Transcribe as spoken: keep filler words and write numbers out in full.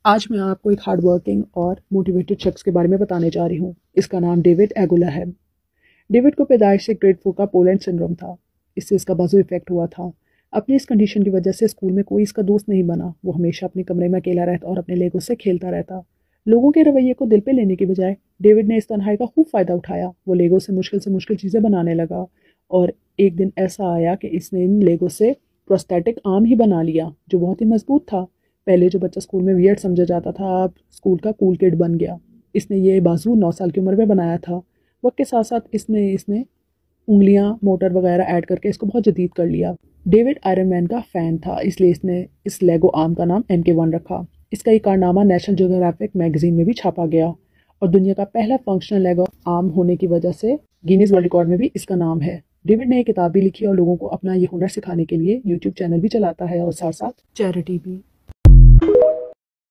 आज मैं आपको एक हार्ड वर्किंग और मोटिवेटेड शख्स के बारे में बताने जा रही हूँ। इसका नाम डेविड एगुला है। डेविड को पैदाइश से ग्रेड फोर का पोलैंड सिंड्रोम था। इससे इसका बाजू इफेक्ट हुआ था। अपनी इस कंडीशन की वजह से स्कूल में कोई इसका दोस्त नहीं बना। वो हमेशा अपने कमरे में अकेला रहता और अपने लेगो से खेलता रहता। लोगों के रवैये को दिल पे लेने के बजाय डेविड ने इस तन्हाई का खूब फ़ायदा उठाया। वो लेगो से मुश्किल से मुश्किल चीज़ें बनाने लगा और एक दिन ऐसा आया कि इसने इन लेगो से प्रोस्थेटिक आर्म ही बना लिया, जो बहुत ही मजबूत था। पहले जो बच्चा स्कूल में वियर्ड समझा जाता था, अब स्कूल का कूल किड बन गया। इसने ये बाजू नौ साल की उम्र में बनाया था। वक्त के साथ साथ इसने इसने उंगलियां, मोटर वगैरह ऐड करके इसको बहुत जदीद कर लिया। डेविड आयरन मैन का फ़ैन था, इसलिए इसने इस लेगो आर्म का नाम एम के वन रखा। इसका ये कारनामा नेशनल ज्योग्राफिक मैगजीन में भी छापा गया और दुनिया का पहला फंक्शनल लेगो आर्म होने की वजह से गिनीज वर्ल्ड रिकॉर्ड में भी इसका नाम है। डेविड ने एक किताब भी लिखी और लोगों को अपना ये हुनर सिखाने के लिए यूट्यूब चैनल भी चलाता है और साथ साथ चैरिटी भी।